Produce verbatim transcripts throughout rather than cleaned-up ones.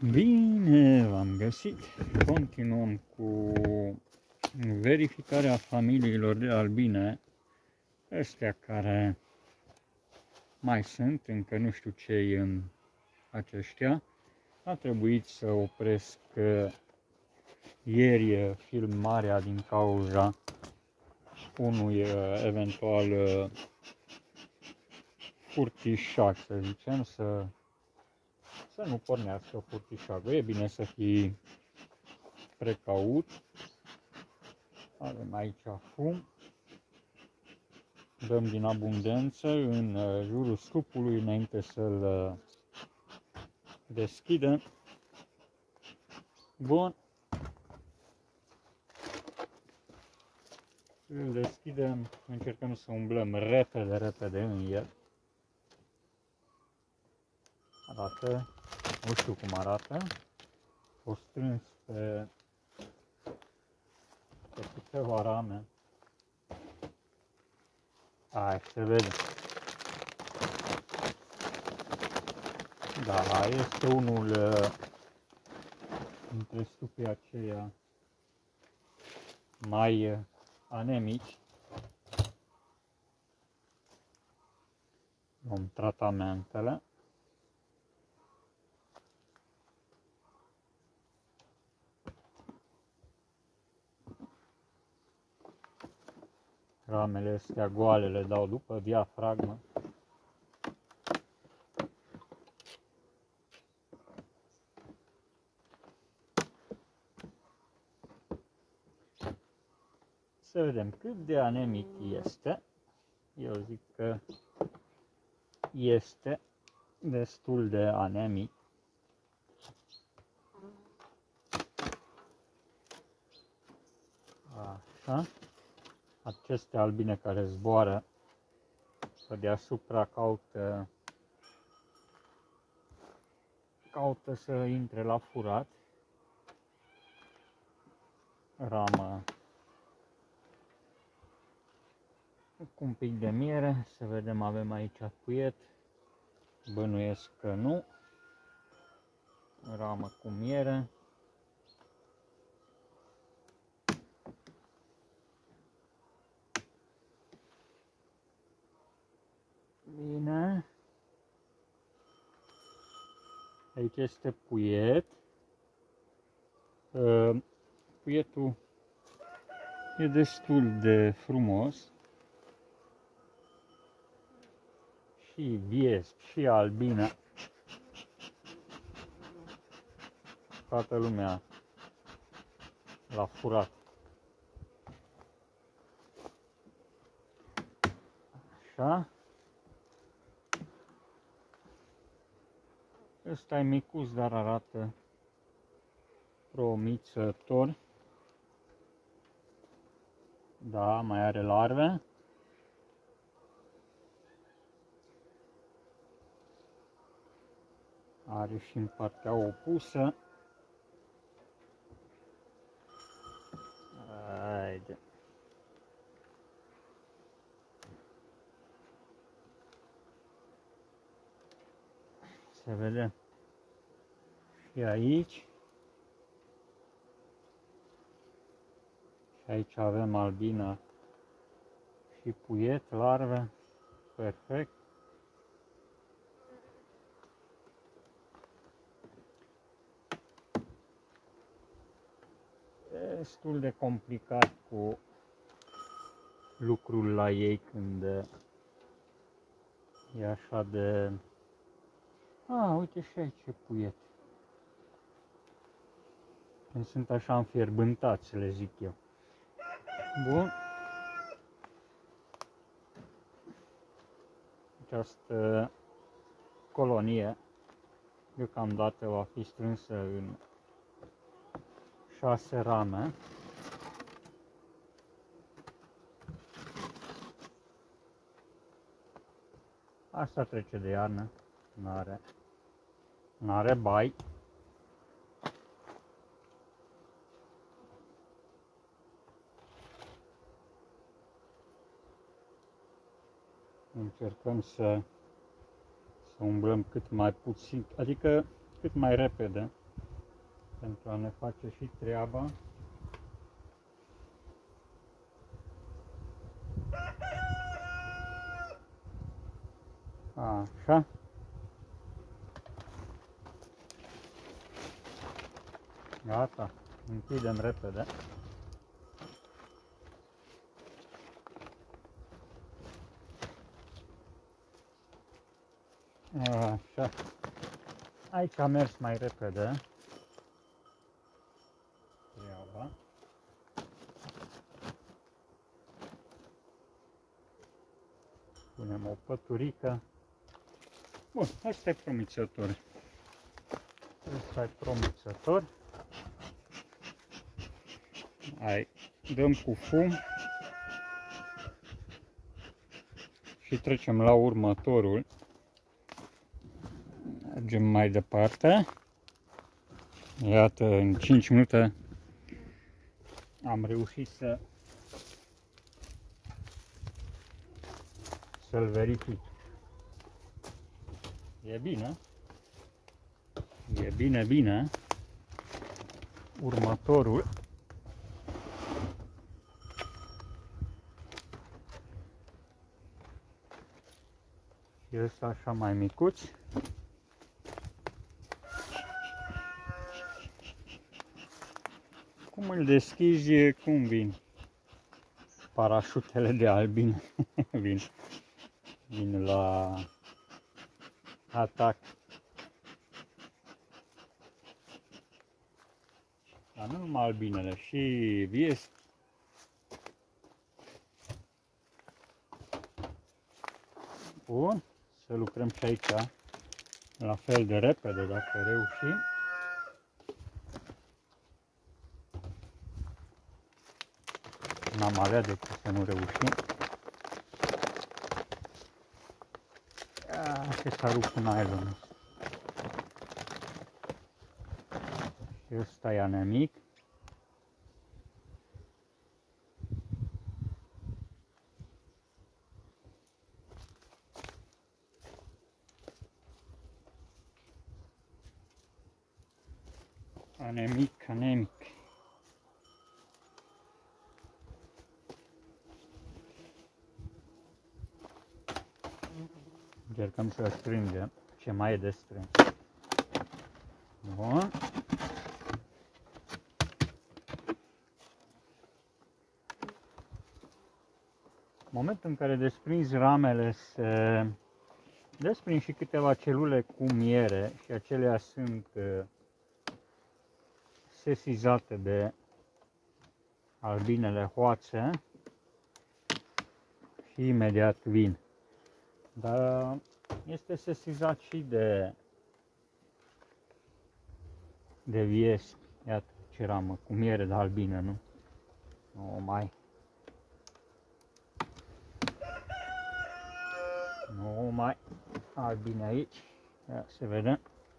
Bine, v-am găsit. Continuăm cu verificarea familiilor de albine. Astea care mai sunt, încă nu știu ce e în aceștia. A trebuit să opresc ieri filmarea din cauza unui eventual furtișac, să zicem, să să nu pornească furtișagul. E bine să fii precaut. Avem aici fum. Dăm din abundență în jurul stupului înainte să-l deschidem. Bun. Îl deschidem, încercăm să umblăm repede, repede în el. Arată, nu știu cum arată, a fost strâns pe, pe câteva rame. Hai, se vede. Da, este unul dintre stupii aceia mai anemici. Luăm tratamentele. Ramele astea goale le dau după diafragmă. Să vedem cât de anemic este. Eu zic că este destul de anemic. Așa. Aceste albine care zboară pe deasupra caută, caută să intre la furat. Ramă cu un pic de miere, să vedem, avem aici puiet, bănuiesc că nu. Ramă cu miere. Bine. Aici este puiet. Puietul e destul de frumos. Și viesc, și albina. Toată lumea l-a furat. Așa. Ăsta e micuț, dar arată promițător. Da, mai are larve. Are și în partea opusă. Haide. Se vede și aici. Și aici avem albina și puiet, larve. Perfect. Destul de complicat cu lucrul la ei când e așa de... Ah, uite și aici e puiet. Când sunt așa înfierbântați, le zic eu. Bun. Această colonie deocamdată va fi strânsă în șase rame. Asta trece de iarnă, n-are, n-are bai. Încercăm să, să umblăm cât mai puțin, adică cât mai repede. pentru a ne face și treaba. Așa. Gata, închidem repede. Așa. Aici a mers mai repede treaba. Punem o păturică. Bun, asta e promițător. Asta e promițător. Hai, dăm cu fum și trecem la următorul. Mergem mai departe. Iată, în cinci minute am reușit să să-l verific. E bine. E bine, bine. Următorul. Și ăsta așa mai micuț. Cum îl deschizi, cum vin parașutele de albine. vin, vin la atac. Dar nu numai albinele, și viesc. Bun, să lucrăm și aici la fel de repede dacă reușim. N-am avea de ce să nu reușim. Ce s-a rupt în aerul. Și ăsta e anemic. Anemic, anemic. Încercăm să strângem ce mai e de strâns. Bun. În momentul în care desprinzi ramele, se desprind și câteva celule cu miere și acelea sunt sesizate de albinele hoațe și imediat vin. Dar este sesizat și de de viesc. Iată ce ramă cu miere de albină, nu? Nu mai. Nu mai. Albine aici. Ia se vede.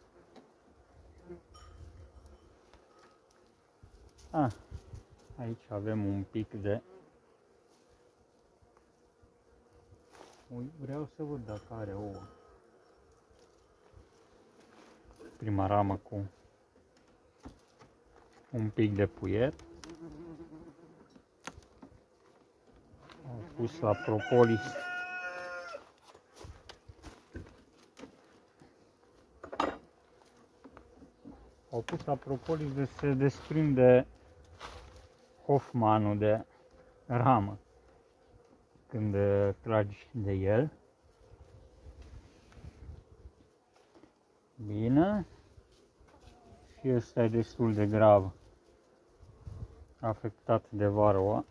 Ah, aici avem un pic de... Ui, vreau să văd dacă are ouă. Prima ramă cu un pic de puiet. Am pus la propolis. Au pus la propolis de se desprinde Hoffmanul de ramă când tragi de el. Bine. Și ăsta e destul de grav afectat de varroa.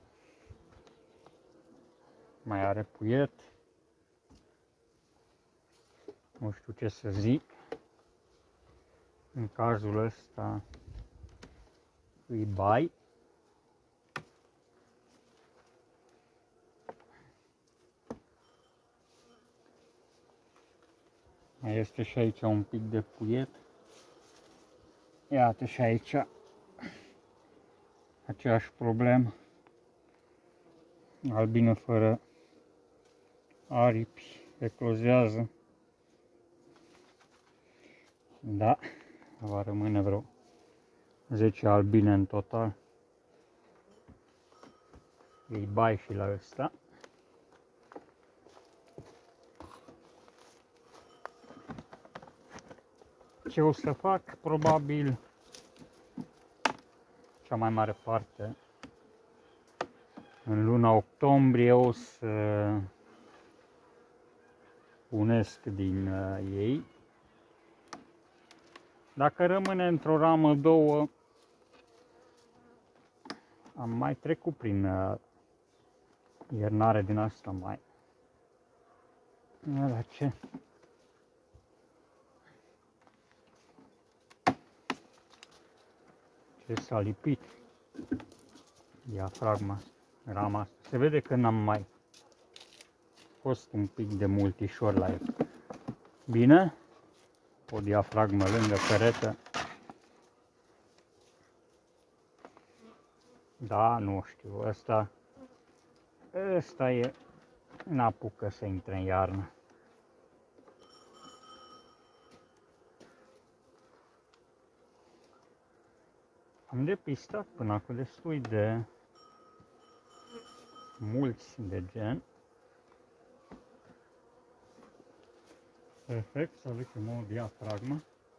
Mai are puiet. Nu știu ce să zic. În cazul ăsta îi bai. Mai este și aici un pic de puiet. Iată și aici aceeași problemă. Albină fără aripi eclozează. Da, va rămâne vreo zece albine în total. Îi bai și la ăsta. Ce o să fac? Probabil cea mai mare parte în luna octombrie o să unesc din uh, ei. Dacă rămâne într-o ramă, două, am mai trecut prin uh, iernare din asta mai. La ce? Ce s-a lipit diafragma, rama asta. Se vede că n-am mai fost un pic de multișor la el. Bine, o diafragmă lângă perete. Da, nu știu, ăsta, ăsta e, n-apucă să intre în iarnă. Am depistat până acum destul de mulți de gen. Perfect, să aducem o diafragmă.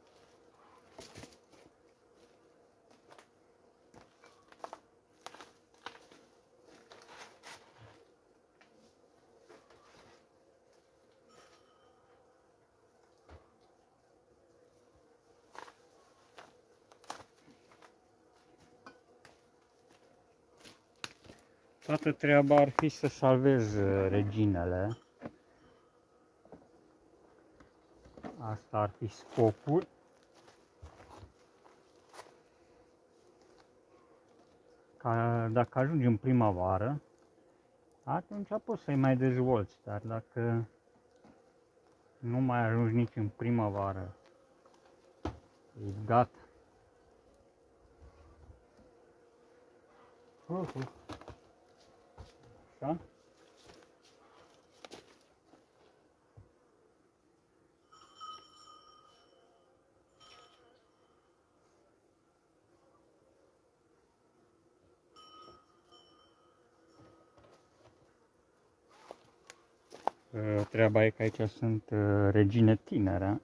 Toată treaba ar fi să salvez reginele. Asta ar fi scopul. Ca dacă ajungi în primăvară, atunci poți să-i mai dezvolți, dar dacă nu mai ajungi nici în primăvară, e gata. Uh -huh. Așa. Treaba e că aici sunt regine tinere,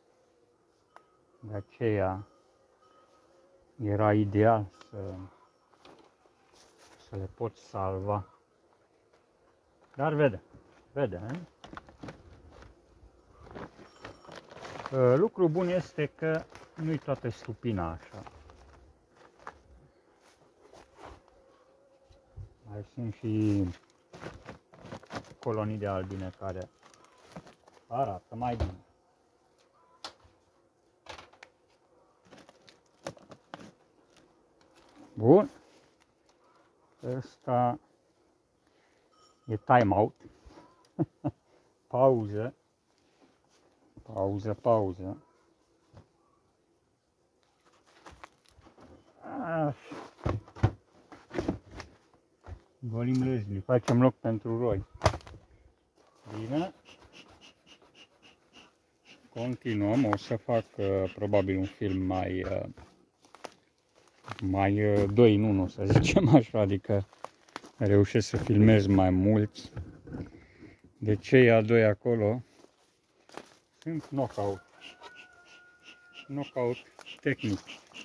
de aceea era ideal să, să le pot salva. Dar vede, vede, ne? Lucrul bun este că nu-i toată stupina așa. Mai sunt și colonii de albine care arată mai bine. Bun. Ăsta e time out. Pauză. Pauză, pauză. Așa. Golim lăzli, facem loc pentru roi. Bine. Continuăm, o să fac uh, probabil un film mai uh, mai uh, doi în unu, să zicem așa, adică reușesc să filmez mai mulți. De cei a doi acolo sunt knockout. Knockout tehnic.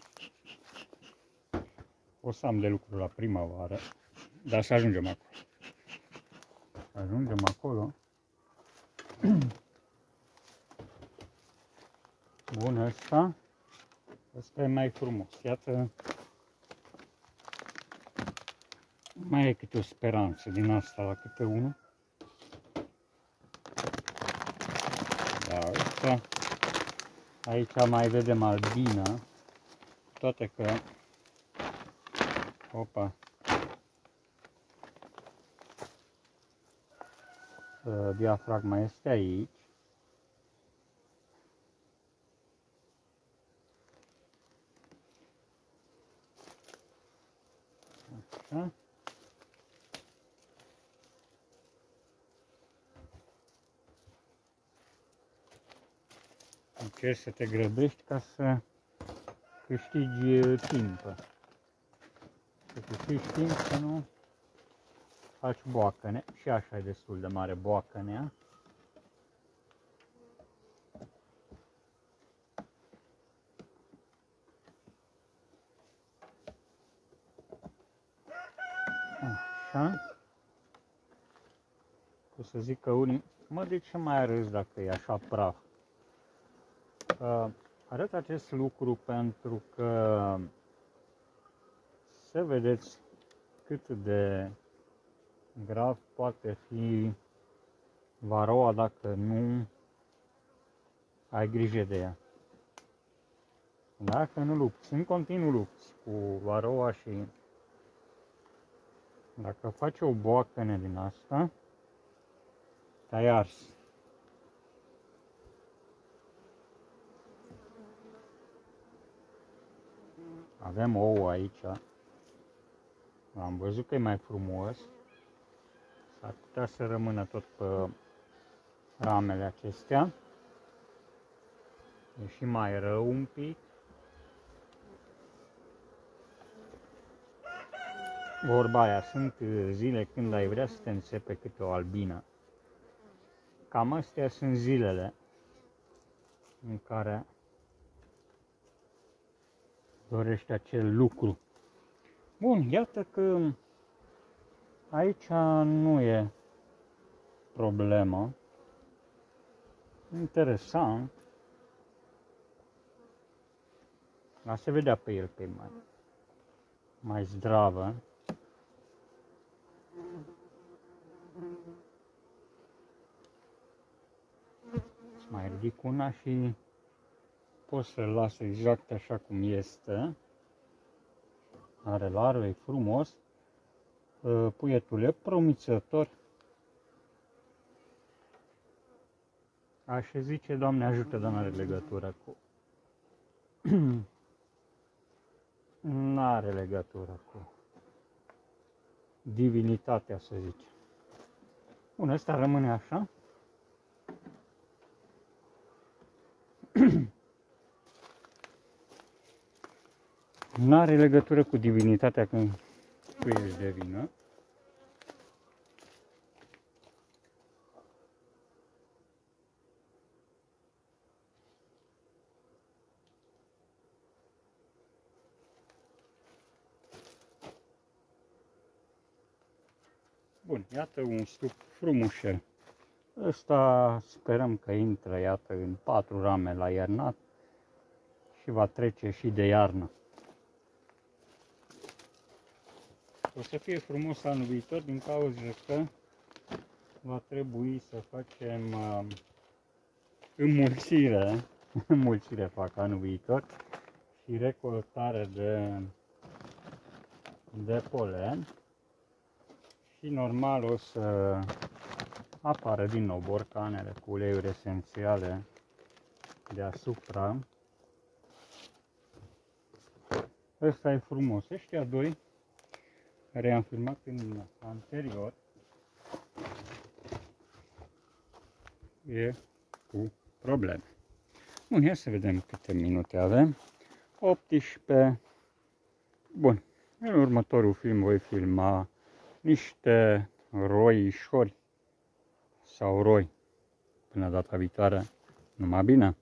O să am de lucru la primăvară, dar să ajungem acolo. Să ajungem acolo. Bun, ăsta. Ăsta e mai frumos. Iată, mai e câte o speranță din asta la câte unul. Da, ăsta. Aici mai vedem albina. Toate că... Opa! Diafragma este aici. Așa. Încerci să te grăbești ca să câștigi timp. Să câștigi timp, să nu faci boacăne. Și așa e destul de mare boacănea. Așa. O să zic că unii, mă, de ce mai arăți dacă e așa praf? Uh, arăt acest lucru pentru că să vedeți cât de grav poate fi varoa dacă nu ai grijă de ea. Dacă nu lupți, în continuu lupți cu varoa și dacă faci o boacăne din asta, te-ai ars. Avem ou aici. Am văzut că e mai frumos. S-ar putea să rămână tot pe ramele acestea. E și mai rău un pic. Vorba aia, sunt zile când ai vrea să te înțepe câte o albină. Cam astea sunt zilele în care dorești acel lucru. Bun, iată că aici nu e problemă. Interesant. Dar se vedea pe el că e mai, mai zdravă. Îți mai ridic una și poți să-l las exact așa cum este. Are larve, e frumos. Puietul e promițător. Aș zice, Doamne ajută, dar n-are legătură cu... N-are legătură cu divinitatea, să zice. Bun, ăsta rămâne așa. N-are legătură cu divinitatea când tu ești de vină. Bun, iată un stup frumușel. Ăsta sperăm că intră, iată, în patru rame la iernat și va trece și de iarnă. O să fie frumos anul viitor din cauza că va trebui să facem uh, înmulțire, înmulțire fac anul viitor și recoltare de, de polen și normal o să apară din nou borcanele cu uleiuri esențiale deasupra. Ăsta e frumos. Ăștia doi care am filmat în anterior e cu probleme. Bun, ia să vedem câte minute avem. optsprezece. Bun, în următorul film voi filma niște roișori sau roi. Până data viitoare, numai bine!